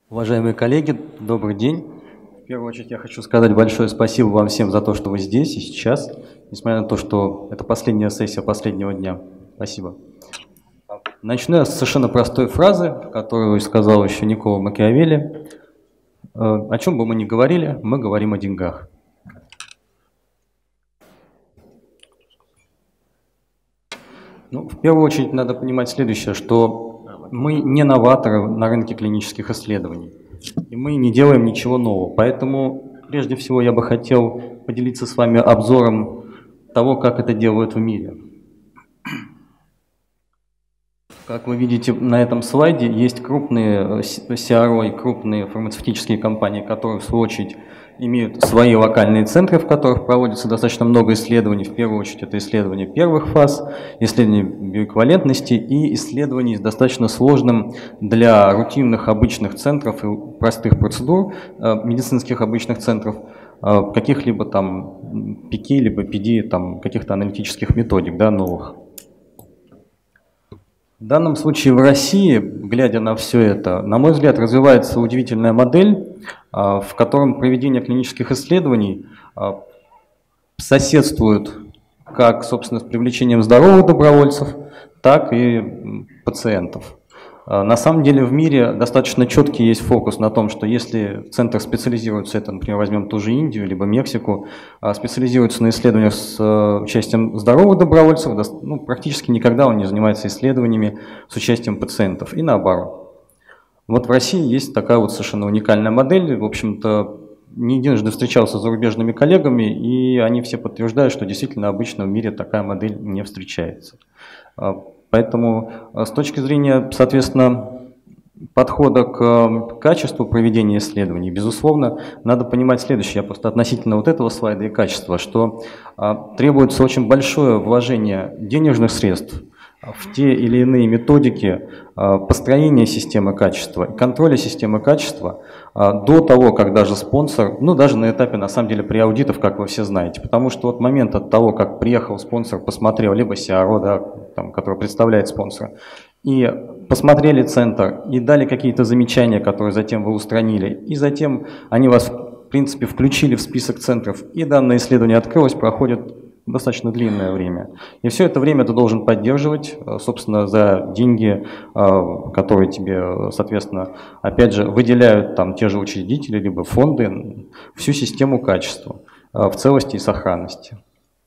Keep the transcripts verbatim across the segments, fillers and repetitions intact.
Уважаемые коллеги, добрый день. В первую очередь я хочу сказать большое спасибо вам всем за то, что вы здесь и сейчас, несмотря на то, что это последняя сессия последнего дня. Спасибо. Начну я с совершенно простой фразы, которую сказал еще Никколо Макиавелли. О чем бы мы ни говорили, мы говорим о деньгах. Ну, в первую очередь надо понимать следующее, что мы не новаторы на рынке клинических исследований, и мы не делаем ничего нового. Поэтому, прежде всего, я бы хотел поделиться с вами обзором того, как это делают в мире. Как вы видите на этом слайде, есть крупные си ар о и крупные фармацевтические компании, которые, в свою очередь, имеют свои локальные центры, в которых проводится достаточно много исследований. В первую очередь это исследования первых фаз, исследования биоэквивалентности и исследований с достаточно сложным для рутинных обычных центров и простых процедур, медицинских обычных центров, каких-либо там пи кей, либо пи ди, там каких-то аналитических методик, да, новых. В данном случае в России, глядя на все это, на мой взгляд, развивается удивительная модель, в котором проведение клинических исследований соседствует как, собственно, с привлечением здоровых добровольцев, так и пациентов. На самом деле в мире достаточно четкий есть фокус на том, что если центр специализируется, это, например, возьмем ту же Индию, либо Мексику, специализируется на исследованиях с участием здоровых добровольцев, ну, практически никогда он не занимается исследованиями с участием пациентов, и наоборот. Вот в России есть такая вот совершенно уникальная модель, в общем-то, не единожды встречался с зарубежными коллегами, и они все подтверждают, что действительно обычно в мире такая модель не встречается. Поэтому с точки зрения, соответственно, подхода к качеству проведения исследований, безусловно, надо понимать следующее, я просто относительно вот этого слайда и качества, что требуется очень большое вложение денежных средств в те или иные методики построения системы качества и контроля системы качества до того, как даже спонсор, ну даже на этапе, на самом деле, при аудитах, как вы все знаете, потому что от момента того, как приехал спонсор, посмотрел, либо си ар о, да, там, который представляет спонсора, и посмотрели центр, и дали какие-то замечания, которые затем вы устранили, и затем они вас, в принципе, включили в список центров, и данное исследование открылось, проходит достаточно длинное время. И все это время ты должен поддерживать, собственно, за деньги, которые тебе, соответственно, опять же, выделяют там те же учредители, либо фонды, всю систему качества в целости и сохранности.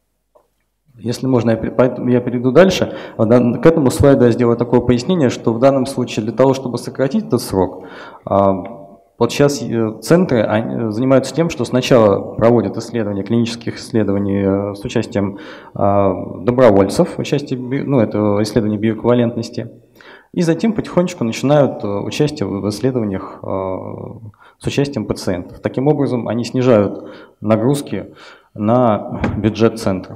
Если можно, я перейду дальше. К этому слайду я сделаю такое пояснение, что в данном случае для того, чтобы сократить этот срок, вот сейчас центры занимаются тем, что сначала проводят исследования, клинических исследований с участием добровольцев, участие, ну, это исследование биоэквивалентности, и затем потихонечку начинают участие в исследованиях с участием пациентов. Таким образом, они снижают нагрузки на бюджет центра.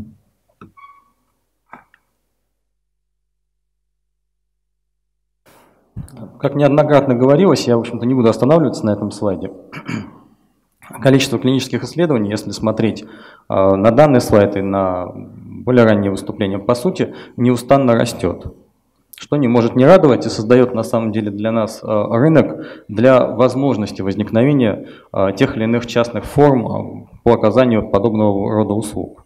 Как неоднократно говорилось, я, в общем-то, не буду останавливаться на этом слайде. Количество клинических исследований, если смотреть э, на данный слайд и на более ранние выступления, по сути, неустанно растет. Что не может не радовать и создает, на самом деле, для нас э, рынок для возможности возникновения э, тех или иных частных форм э, по оказанию подобного рода услуг.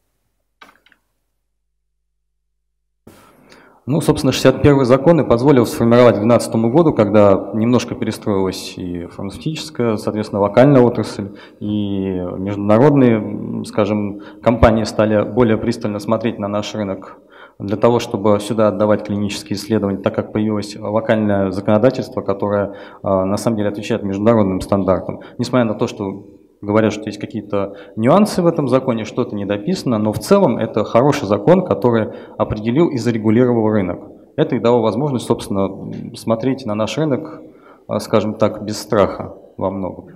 Ну, собственно, шестьдесят первый закон и позволил сформировать к две тысячи двенадцатому году, когда немножко перестроилась и фармацевтическая, соответственно, локальная отрасль, и международные, скажем, компании стали более пристально смотреть на наш рынок для того, чтобы сюда отдавать клинические исследования, так как появилось локальное законодательство, которое на самом деле отвечает международным стандартам. Несмотря на то, что говорят, что есть какие-то нюансы в этом законе, что-то недописано, но в целом это хороший закон, который определил и зарегулировал рынок. Это и дало возможность, собственно, смотреть на наш рынок, скажем так, без страха во многом.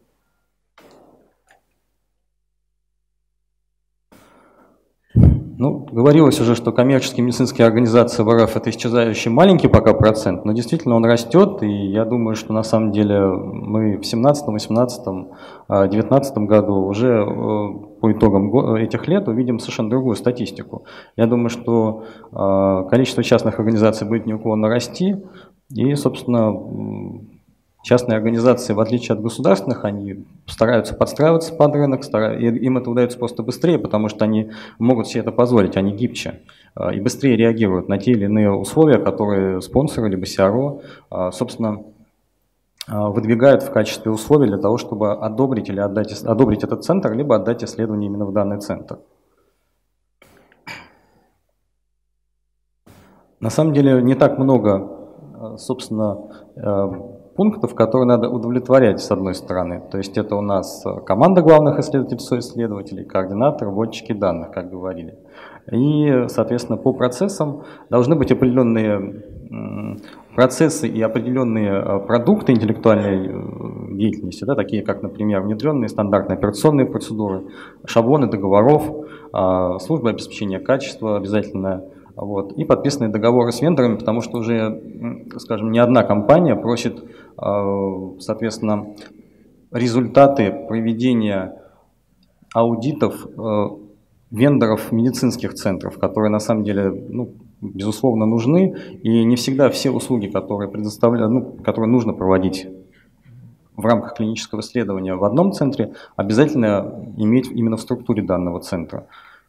Ну, говорилось уже, что коммерческие медицинские организации в эр эф это исчезающий маленький пока процент, но действительно он растет, и я думаю, что на самом деле мы в семнадцатом, восемнадцатом, девятнадцатом году уже по итогам этих лет увидим совершенно другую статистику. Я думаю, что количество частных организаций будет неуклонно расти, и, собственно, Частные организации, в отличие от государственных, они стараются подстраиваться под рынок, стараются, им это удается просто быстрее, потому что они могут себе это позволить, они гибче и быстрее реагируют на те или иные условия, которые спонсоры либо си ар о, собственно, выдвигают в качестве условий для того, чтобы одобрить или отдать, одобрить этот центр, либо отдать исследование именно в данный центр. На самом деле не так много, собственно, пунктов, которые надо удовлетворять с одной стороны. То есть это у нас команда главных исследователей, соисследователей, координатор, вводчики данных, как говорили. И, соответственно, по процессам должны быть определенные процессы и определенные продукты интеллектуальной деятельности, да, такие как, например, внедренные стандартные операционные процедуры, шаблоны договоров, служба обеспечения качества обязательно. Вот, и подписанные договоры с вендорами, потому что уже, скажем, не одна компания просит, соответственно, результаты проведения аудитов вендоров медицинских центров, которые на самом деле, ну, безусловно, нужны, и не всегда все услуги, которые предоставляют, ну, которые нужно проводить в рамках клинического исследования в одном центре, обязательно иметь именно в структуре данного центра.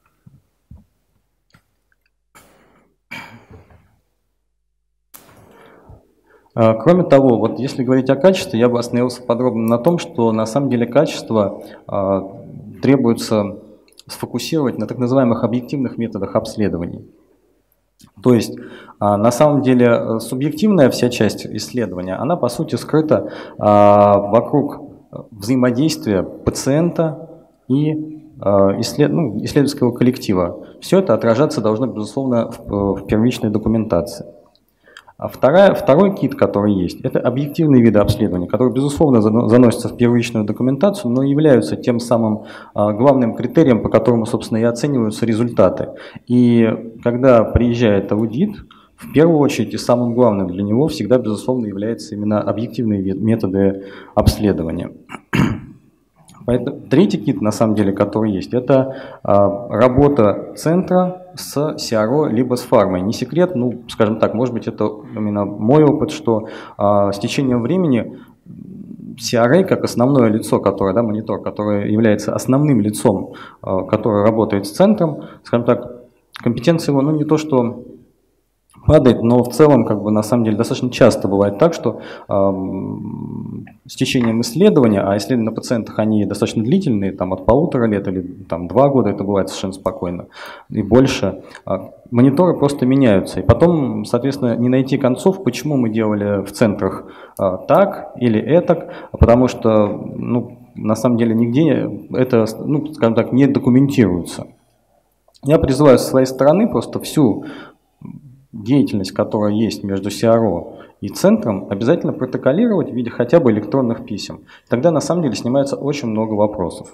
Кроме того, вот если говорить о качестве, я бы остановился подробно на том, что на самом деле качество э, требуется сфокусировать на так называемых объективных методах обследований. То есть э, на самом деле субъективная вся часть исследования, она по сути скрыта э, вокруг взаимодействия пациента и э, исслед, ну, исследовательского коллектива. Все это отражаться должно, безусловно, в, в первичной документации. А вторая, второй кит, который есть, это объективные виды обследования, которые, безусловно, заносятся в первичную документацию, но являются тем самым а, главным критерием, по которому, собственно, и оцениваются результаты. И когда приезжает аудит, в первую очередь и самым главным для него всегда, безусловно, являются именно объективные методы обследования. Поэтому третий кит, на самом деле, который есть, это а, работа центра с си ар о либо с фармой. Не секрет, ну, скажем так, может быть, это именно мой опыт, что а, с течением времени си ар эй как основное лицо, которое, да, монитор, которое является основным лицом, а, которое работает с центром, скажем так, компетенция его, ну, не то что падает, но в целом, как бы, на самом деле, достаточно часто бывает так, что э, с течением исследования, а исследования на пациентах, они достаточно длительные, там от полутора лет или там два года, это бывает совершенно спокойно, и больше, э, мониторы просто меняются. И потом, соответственно, не найти концов, почему мы делали в центрах э, так или этак, потому что, ну, на самом деле, нигде это, ну, скажем так, не документируется. Я призываю со своей стороны просто всю деятельность, которая есть между си ар о и центром, обязательно протоколировать в виде хотя бы электронных писем. Тогда на самом деле снимается очень много вопросов.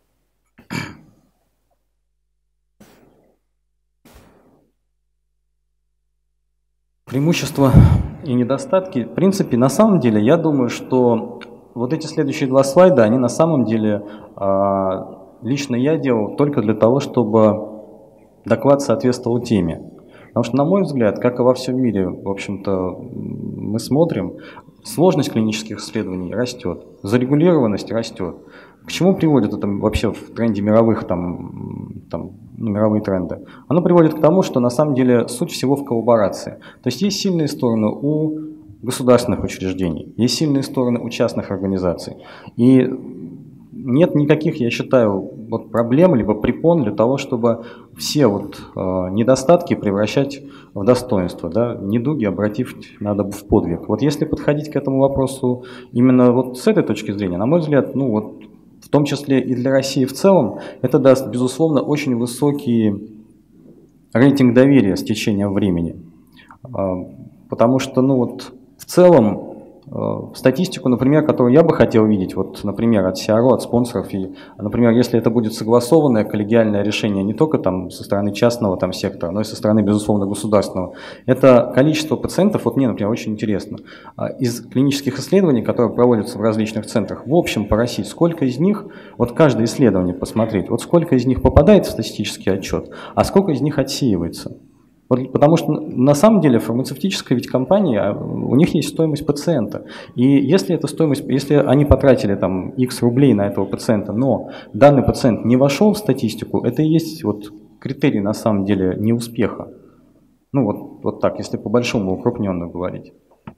Преимущества и недостатки. В принципе, на самом деле, я думаю, что вот эти следующие два слайда, они на самом деле лично я делал только для того, чтобы доклад соответствовал теме. Потому что, на мой взгляд, как и во всем мире, в общем-то, мы смотрим, сложность клинических исследований растет, зарегулированность растет. К чему приводит это вообще в тренде мировых, там, там, ну, мировые тренды? Оно приводит к тому, что на самом деле суть всего в коллаборации. То есть есть сильные стороны у государственных учреждений, есть сильные стороны у частных организаций. И нет никаких, я считаю, вот проблем либо препон для того, чтобы все вот, э, недостатки превращать в достоинство, да, недуги обратив надо в подвиг. Вот если подходить к этому вопросу именно вот с этой точки зрения, на мой взгляд, ну вот, в том числе и для России в целом, это даст, безусловно, очень высокий рейтинг доверия с течением времени. Э, потому что, ну вот, в целом, статистику, например, которую я бы хотел видеть, вот, например, от си ар о, от спонсоров, и, например, если это будет согласованное коллегиальное решение не только там со стороны частного там сектора, но и со стороны, безусловно, государственного, это количество пациентов, вот мне, например, очень интересно, из клинических исследований, которые проводятся в различных центрах, в общем по России, сколько из них, вот каждое исследование посмотреть, вот сколько из них попадает в статистический отчет, а сколько из них отсеивается. Вот, потому что на самом деле фармацевтическая ведь компания, у них есть стоимость пациента. И если эта стоимость, если они потратили там X рублей на этого пациента, но данный пациент не вошел в статистику, это и есть вот критерий на самом деле неуспеха. Ну вот, вот так, если по-большому укрупненно говорить.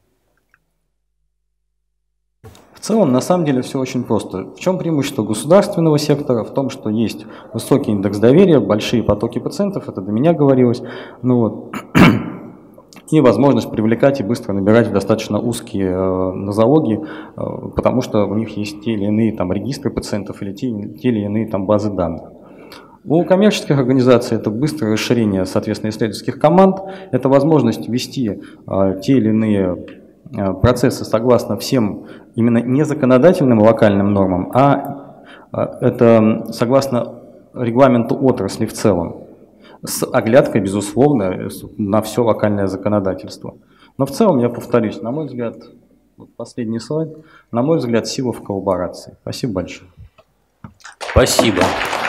В целом, на самом деле, все очень просто. В чем преимущество государственного сектора? В том, что есть высокий индекс доверия, большие потоки пациентов, это до меня говорилось, ну вот, и возможность привлекать и быстро набирать достаточно узкие э, нозологии, э, потому что у них есть те или иные там регистры пациентов или те, те или иные там базы данных. У коммерческих организаций это быстрое расширение, соответственно, исследовательских команд, это возможность вести э, те или иные э, процессы согласно всем именно не законодательным локальным нормам, а э, это согласно регламенту отрасли в целом, с оглядкой, безусловно, на все локальное законодательство. Но в целом, я повторюсь, на мой взгляд, вот последний слайд, на мой взгляд, сила в коллаборации. Спасибо большое. Спасибо.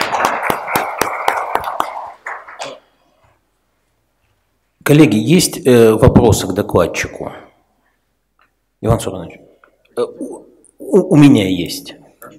Коллеги, есть э, вопросы к докладчику? Иван Сурович, э, у, у меня есть.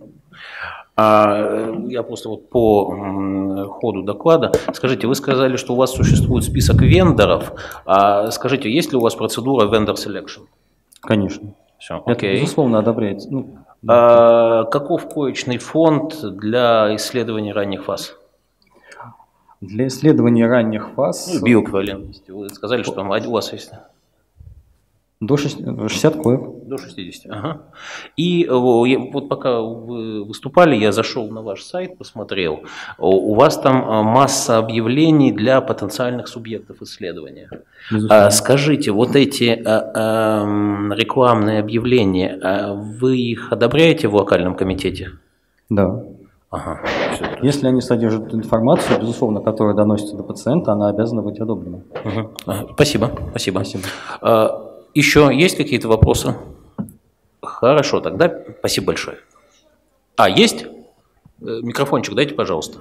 А, я просто вот по м, ходу доклада. Скажите, вы сказали, что у вас существует список вендоров. А, скажите, есть ли у вас процедура vendor selection? Конечно. Все, это, окей. безусловно, одобряется. Ну, а, каков коечный фонд для исследования ранних фаз? Для исследования ранних фаз... Ну, биоэквивалентности. Вы сказали, что у вас есть... До шестидесяти коек. До шестидесяти, ага. И вот пока вы выступали, я зашел на ваш сайт, посмотрел. У вас там масса объявлений для потенциальных субъектов исследования. А, скажите, вот эти а, а, рекламные объявления, а вы их одобряете в локальном комитете? Да. Ага. Если они содержат информацию, безусловно, которая доносится до пациента, она обязана быть одобрена. Угу. Ага. Спасибо. Спасибо. Спасибо. А, еще есть какие-то вопросы? Хорошо, тогда спасибо большое. А, есть? Микрофончик дайте, пожалуйста.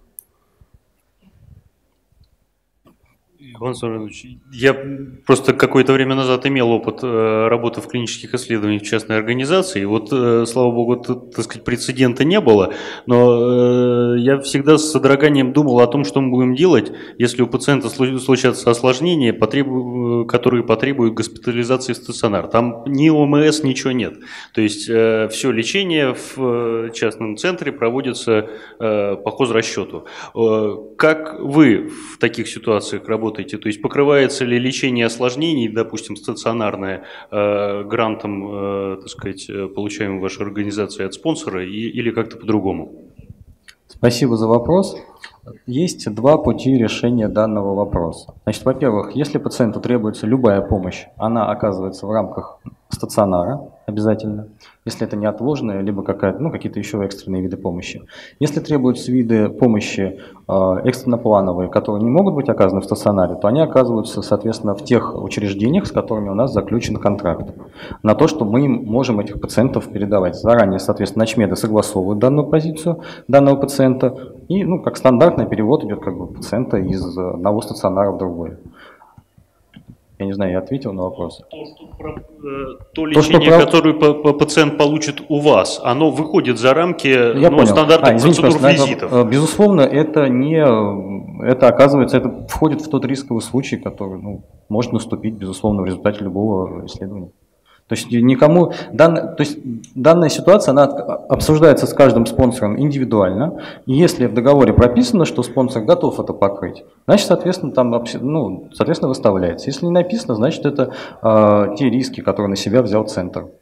Иван Сурович, я просто какое-то время назад имел опыт э, работы в клинических исследованиях в частной организации. Вот, э, слава богу, тут, так сказать, прецедента не было, но э, я всегда с содроганием думал о том, что мы будем делать, если у пациента случатся осложнения, потребу, которые потребуют госпитализации в стационар. Там ни ОМС, ничего нет. То есть э, все лечение в частном центре проводится э, по хозрасчету. Э, как вы в таких ситуациях работаете? То есть покрывается ли лечение осложнений, допустим, стационарное, э, грантом, э, так сказать, получаемым вашей организацией от спонсора, и, или как-то по-другому? Спасибо за вопрос. Есть два пути решения данного вопроса. Значит, во-первых, если пациенту требуется любая помощь, она оказывается в рамках стационара обязательно, если это неотложная, либо какая-то, ну, какие-то еще экстренные виды помощи. Если требуются виды помощи э, экстренно-плановые, которые не могут быть оказаны в стационаре, то они оказываются, соответственно, в тех учреждениях, с которыми у нас заключен контракт, на то, что мы им можем этих пациентов передавать. Заранее, соответственно, начмеды согласовывают данную позицию данного пациента, и, ну, как стандартный перевод идет как бы пациента из одного стационара в другой. Я не знаю, я ответил на вопрос. То, что, про, э, то лечение, то, которое по, по, пациент получит у вас, оно выходит за рамки ну, стандартных а, извините, процедур визитов. Это, безусловно, это не, это оказывается, это входит в тот рисковый случай, который ну, может наступить, безусловно, в результате любого исследования. То есть никому, дан, то есть данная ситуация, она обсуждается с каждым спонсором индивидуально, и если в договоре прописано, что спонсор готов это покрыть, значит, соответственно, там, ну, соответственно, выставляется. Если не написано, значит, это э, те риски, которые на себя взял центр.